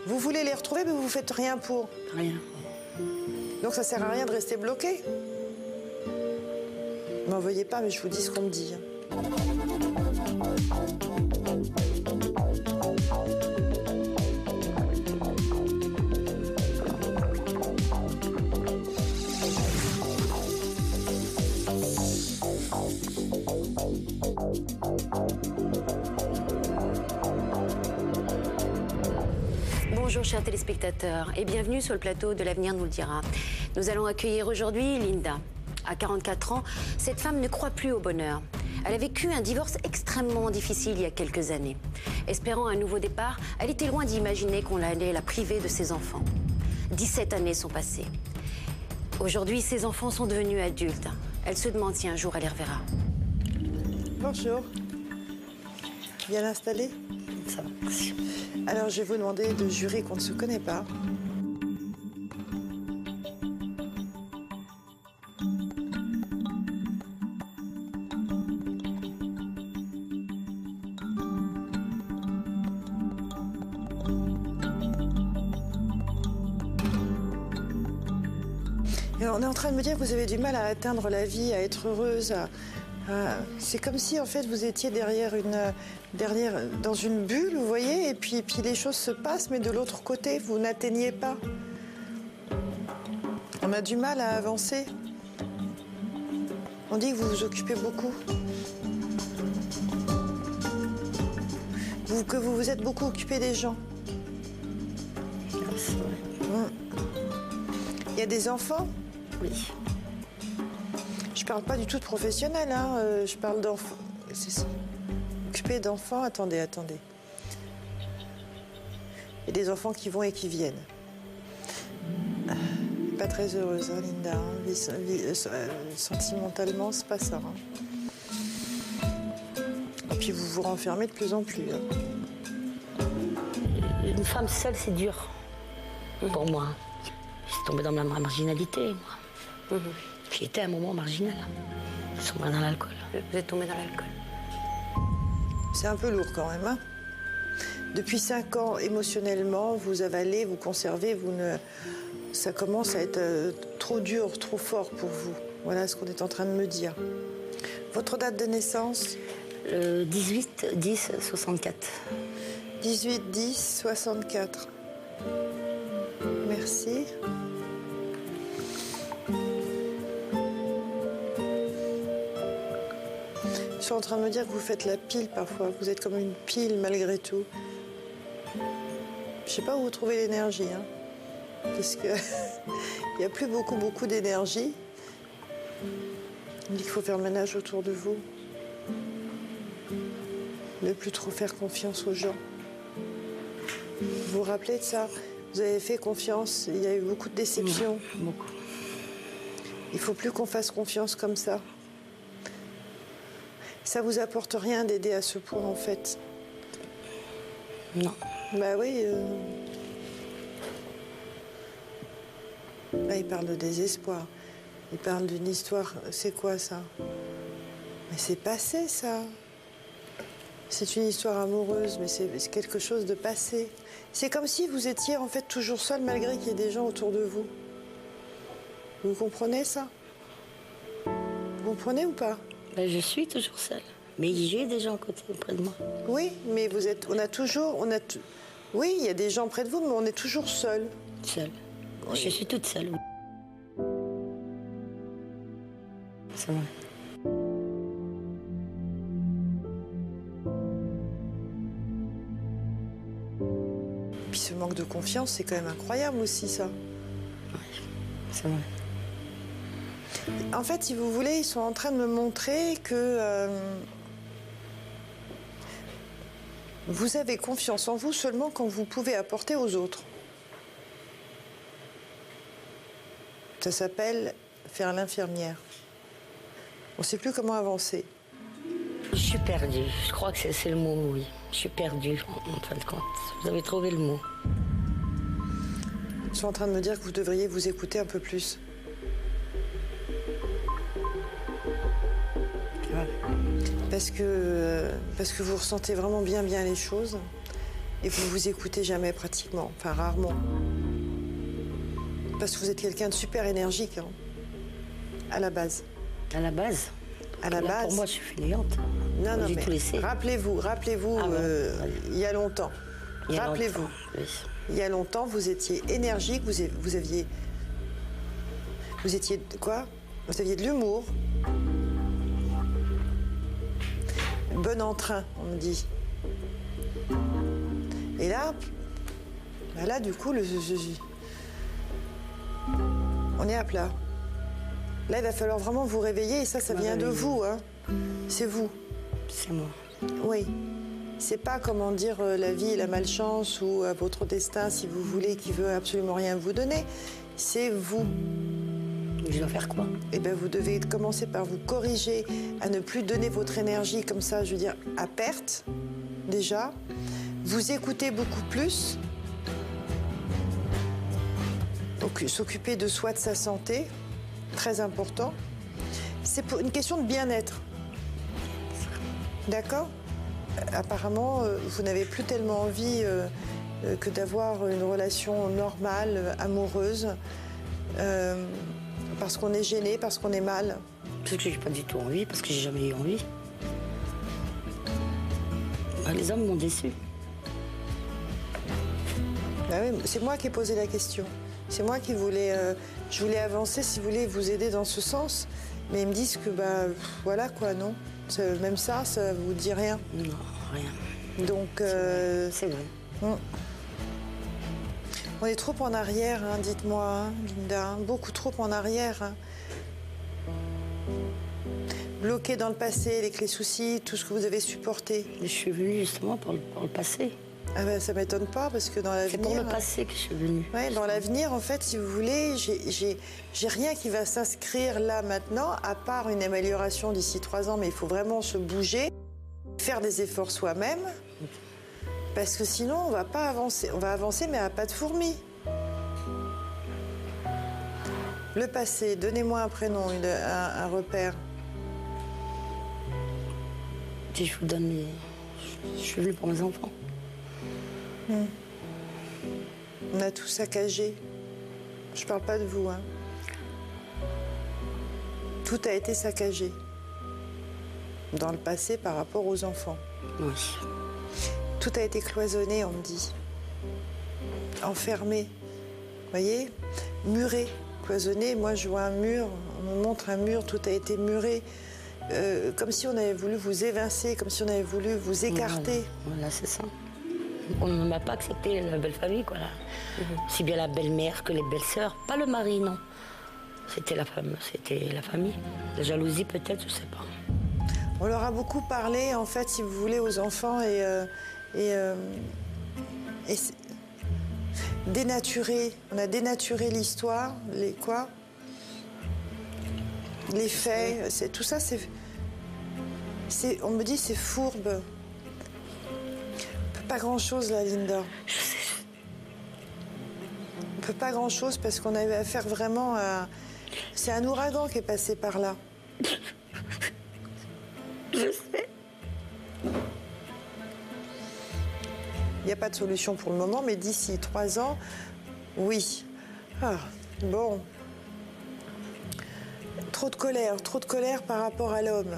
Vous voulez les retrouver, mais vous faites rien pour. Rien. Donc ça sert à rien de rester bloqué. M'en veuillez pas, mais je vous dis ce qu'on me dit. Bonjour chers téléspectateurs et bienvenue sur le plateau de l'Avenir nous le dira. Nous allons accueillir aujourd'hui Linda. À 44 ans, cette femme ne croit plus au bonheur. Elle a vécu un divorce extrêmement difficile il y a quelques années. Espérant un nouveau départ, elle était loin d'imaginer qu'on allait la priver de ses enfants. 17 années sont passées. Aujourd'hui, ses enfants sont devenus adultes. Elle se demande si un jour elle les reverra. Bonjour. Bien installé? Ça va, merci. Alors, je vais vous demander de jurer qu'on ne se connaît pas. Et on est en train de me dire que vous avez du mal à atteindre la vie, à être heureuse. C'est comme si, en fait, vous étiez dans une bulle, vous voyez, et puis les choses se passent, mais de l'autre côté, vous n'atteignez pas. On a du mal à avancer. On dit que vous vous occupez beaucoup. Que vous vous êtes beaucoup occupé des gens. C'est vrai. Il y a des enfants? Oui. Je parle pas du tout de professionnel, hein. Je parle d'enfants. C'est ça. Occupé d'enfants, attendez. Il y a des enfants qui vont et qui viennent. Pas très heureuse, hein, Linda. Sentimentalement, c'est pas ça. Hein. Et puis vous vous renfermez de plus en plus. Hein. Une femme seule, c'est dur. Pour moi. Je suis tombée dans la marginalité, moi. J'étais à un moment marginal. Je suis tombée dans l'alcool. Vous êtes tombée dans l'alcool. C'est un peu lourd quand même, hein. Depuis 5 ans, émotionnellement, vous avalez, vous conservez, ça commence à être trop dur, trop fort pour vous. Voilà ce qu'on est en train de me dire. Votre date de naissance? 18-10-64. 18-10-64. Merci. Je suis en train de me dire que vous faites la pile parfois, que vous êtes comme une pile malgré tout. Je sais pas où vous trouvez l'énergie, hein. Parce que il n'y a plus beaucoup d'énergie. On dit qu'il faut faire le ménage autour de vous. Ne plus trop faire confiance aux gens. Vous vous rappelez de ça? Vous avez fait confiance, il y a eu beaucoup de déceptions. Beaucoup. Il faut plus qu'on fasse confiance comme ça. Ça vous apporte rien d'aider à ce point, en fait. Non. Bah oui. Là, il parle de désespoir. Il parle d'une histoire. C'est quoi, ça? Mais c'est passé, ça. C'est une histoire amoureuse, mais c'est quelque chose de passé. C'est comme si vous étiez, en fait, toujours seul, malgré qu'il y ait des gens autour de vous. Vous comprenez ça? Vous comprenez ou pas? Ben, je suis toujours seule. Mais j'ai des gens à côté, près de moi. Oui, mais vous êtes. Oui, il y a des gens près de vous, mais on est toujours seul. Seule. Oui. Je suis toute seule. C'est vrai. Puis ce manque de confiance, c'est quand même incroyable aussi, ça. Oui, c'est vrai. En fait, si vous voulez, ils sont en train de me montrer que vous avez confiance en vous seulement quand vous pouvez apporter aux autres. Ça s'appelle faire l'infirmière. On ne sait plus comment avancer. Je suis perdue. Je crois que c'est le mot, oui. Je suis perdue, en fin de compte. Vous avez trouvé le mot. Ils sont en train de me dire que vous devriez vous écouter un peu plus. Parce que vous ressentez vraiment bien les choses. Et vous vous écoutez jamais pratiquement, enfin rarement. Parce que vous êtes quelqu'un de super énergique, hein, à la base. À la base. À la base. Pour moi, je suis fainéante. Non, non, J'ai tout laissé. rappelez-vous, Ah bon, il y a longtemps. Rappelez-vous, oui. il y a longtemps, vous étiez énergique, vous étiez quoi? Vous aviez de l'humour. Bon entrain, on me dit. Et là, du coup, on est à plat. Là, il va falloir vraiment vous réveiller, et ça vient de vous, hein. C'est vous. C'est moi. Oui. C'est pas, comment dire, la vie et la malchance ou votre destin, si vous voulez, qui veut absolument rien vous donner. C'est vous. Je dois faire quoi? Eh bien, vous devez commencer par vous corriger, à ne plus donner votre énergie comme ça, je veux dire, à perte, déjà. Vous écoutez beaucoup plus. Donc, s'occuper de soi, de sa santé, très important. C'est pour une question de bien-être. D'accord? Apparemment, vous n'avez plus tellement envie que d'avoir une relation normale, amoureuse, parce qu'on est gêné, parce qu'on est mal. Parce que j'ai pas du tout envie, parce que j'ai jamais eu envie. Les hommes m'ont déçu. Ah oui, c'est moi qui ai posé la question. C'est moi qui voulais, je voulais avancer, si vous voulez, vous aider dans ce sens. Mais ils me disent que, voilà quoi, non. Même ça vous dit rien. Non, rien. Donc, c'est vrai. On est trop en arrière, hein, dites-moi, hein, Linda. Hein, beaucoup trop en arrière. Hein. Bloqué dans le passé, avec les soucis, tout ce que vous avez supporté. Je suis venue justement pour le passé. Ah ben, ça m'étonne pas, parce que dans l'avenir... C'est pour le passé que je suis venue. Oui, dans l'avenir, en fait, si vous voulez, j'ai rien qui va s'inscrire là, maintenant, à part une amélioration d'ici 3 ans, mais il faut vraiment se bouger, faire des efforts soi-même, parce que sinon, on va pas avancer. On va avancer, mais à pas de fourmi. Le passé, donnez-moi un prénom, un repère. Si je vous donne mes... Je suis venue pour mes enfants. On a tout saccagé. Je parle pas de vous, hein. Tout a été saccagé. Dans le passé par rapport aux enfants. Oui. Tout a été cloisonné, on me dit. Enfermé. Vous voyez? Muré. Cloisonné, moi je vois un mur, on me montre un mur, tout a été muré. Comme si on avait voulu vous évincer, comme si on avait voulu vous écarter. Voilà, c'est ça. On ne m'a pas accepté la belle famille, quoi. Si bien la belle-mère que les belles-sœurs. Pas le mari, non. C'était la femme, c'était la famille. La jalousie, peut-être, je sais pas. On leur a beaucoup parlé, en fait, si vous voulez, aux enfants dénaturé. On a dénaturé l'histoire, les faits, tout ça, on me dit, c'est fourbe. On peut pas grand-chose, là, Linda. On peut pas grand-chose parce qu'on avait affaire vraiment à... C'est un ouragan qui est passé par là. Je sais. Il n'y a pas de solution pour le moment, mais d'ici 3 ans, oui. Ah, bon. Trop de colère par rapport à l'homme.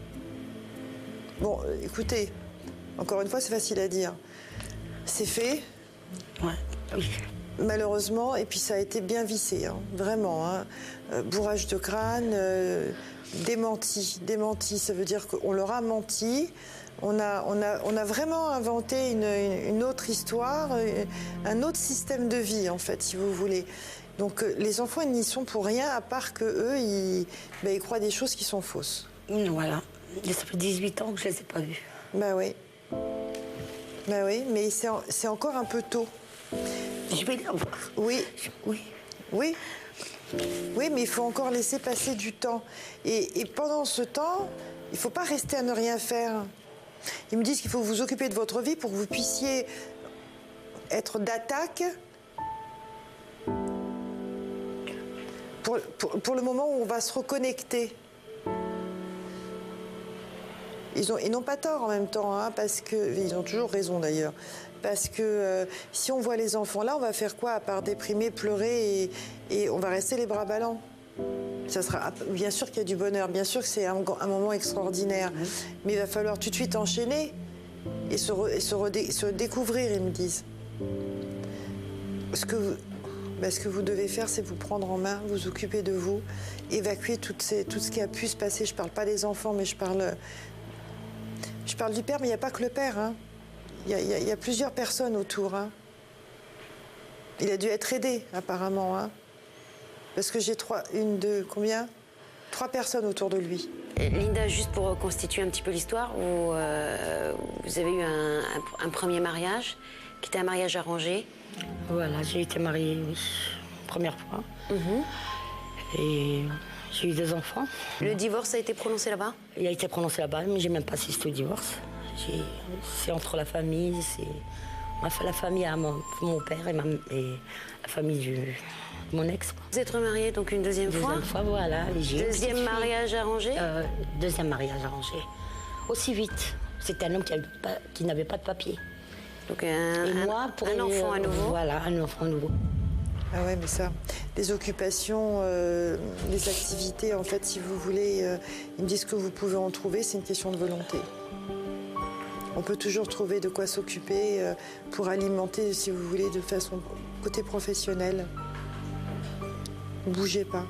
Bon, écoutez, encore une fois, c'est facile à dire. C'est fait. Ouais, oui. Malheureusement, et puis ça a été bien vissé, hein, vraiment. Hein. Bourrage de crâne, démenti. Démenti, ça veut dire qu'on leur a menti. On a vraiment inventé une autre histoire, un autre système de vie, en fait, si vous voulez. Donc les enfants, ils n'y sont pour rien, à part qu'eux, ils croient des choses qui sont fausses. Voilà. Ça fait 18 ans que je ne les ai pas vus. Bah oui. Bah oui, mais c'est encore un peu tôt. Je vais les revoir. Oui. Oui. Oui. Oui, mais il faut encore laisser passer du temps. Et pendant ce temps, il ne faut pas rester à ne rien faire. Ils me disent qu'il faut vous occuper de votre vie pour que vous puissiez être d'attaque pour le moment où on va se reconnecter. Ils n'ont pas tort en même temps, hein, parce que... Ils ont toujours raison d'ailleurs. Parce que si on voit les enfants là, on va faire quoi à part déprimer, pleurer et on va rester les bras ballants. Ça sera, bien sûr qu'il y a du bonheur, bien sûr que c'est un moment extraordinaire. Mais il va falloir tout de suite enchaîner et se découvrir, ils me disent. Ce que vous devez faire, c'est vous prendre en main, vous occuper de vous, évacuer tout ce qui a pu se passer. Je ne parle pas des enfants, mais je parle du père, mais il n'y a pas que le père. Hein. Il y a plusieurs personnes autour. Hein. Il a dû être aidé, apparemment. Hein. Parce que j'ai trois personnes autour de lui. Linda, juste pour reconstituer un petit peu l'histoire, vous avez eu un premier mariage, qui était un mariage arrangé. Voilà, j'ai été mariée, oui, première fois. Et j'ai eu 2 enfants. Le divorce a été prononcé là-bas? Il a été prononcé là-bas, mais j'ai même pas assisté au divorce. C'est entre la famille, la famille à mon père et la famille de mon ex. Vous êtes remariée donc une deuxième fois? Deuxième fois, voilà. Deuxième mariage arrangé? Deuxième mariage arrangé. Aussi vite. C'était un homme qui n'avait pas de papier. Donc un enfant à nouveau? Voilà, un enfant nouveau. Ah ouais, mais ça, les occupations, les activités, en fait, si vous voulez, ils me disent que vous pouvez en trouver, c'est une question de volonté. On peut toujours trouver de quoi s'occuper pour alimenter, si vous voulez, de façon côté professionnel. Ne bougez pas.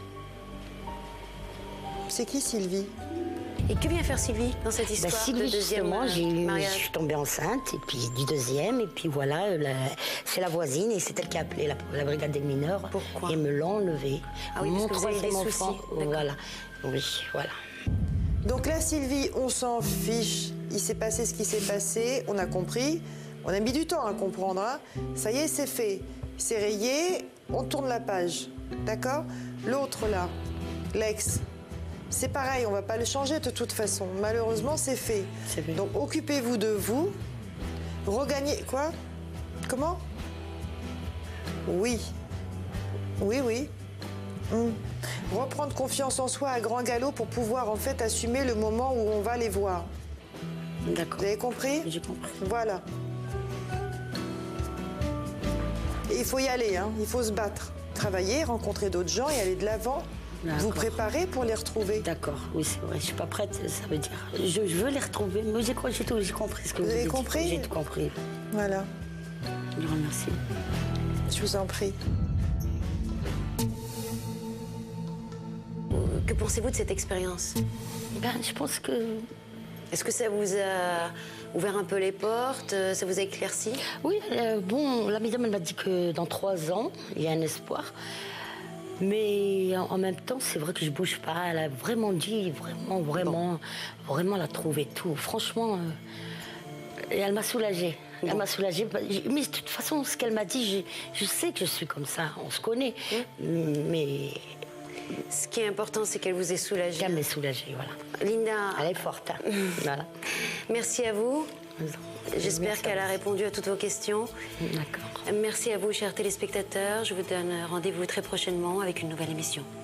C'est qui Sylvie? Et que vient faire Sylvie dans cette histoire? Sylvie, de deuxième justement, je suis tombée enceinte, et puis du deuxième, et puis voilà, c'est la voisine, et c'est elle qui a appelé la brigade des mineurs. Pourquoi? Et me l'a enlevé. Ah oui, parce que vous avez des soucis. Voilà, oui, voilà. Donc là, Sylvie, on s'en fiche. Il s'est passé ce qui s'est passé, on a compris. On a mis du temps à comprendre. Hein. Ça y est, c'est fait. C'est rayé, on tourne la page. D'accord? L'autre là, l'ex, c'est pareil, on va pas le changer de toute façon. Malheureusement, c'est fait. Donc occupez-vous de vous. Regagnez... Quoi? Comment? Oui. Oui, oui. Reprendre confiance en soi à grand galop pour pouvoir en fait assumer le moment où on va les voir. D'accord. Vous avez compris? J'ai compris. Voilà. Et il faut y aller, hein. Il faut se battre. Travailler, rencontrer d'autres gens et aller de l'avant. Vous préparer pour les retrouver. D'accord, oui, c'est vrai. Je suis pas prête, ça veut dire. Je veux les retrouver, mais j'ai compris ce que vous avez dit. compris? J'ai tout compris. Voilà. Je vous remercie. Je vous en prie. Que pensez-vous de cette expérience? Je pense que... Est-ce que ça vous a ouvert un peu les portes? Ça vous a éclairci? Oui, la madame elle m'a dit que dans 3 ans, il y a un espoir. Mais en même temps, c'est vrai que je bouge pas. Elle a vraiment dit, vraiment la trouvé tout. Franchement, et elle m'a soulagée. Elle m'a soulagée. Mais de toute façon, ce qu'elle m'a dit, je sais que je suis comme ça. On se connaît. Mais... Ce qui est important, c'est qu'elle vous ait soulagée. Qu'elle m'ait soulagée, voilà. Linda... Elle est forte. Hein. Voilà. Merci à vous. J'espère qu'elle a répondu à toutes vos questions. D'accord. Merci à vous, chers téléspectateurs. Je vous donne rendez-vous très prochainement avec une nouvelle émission.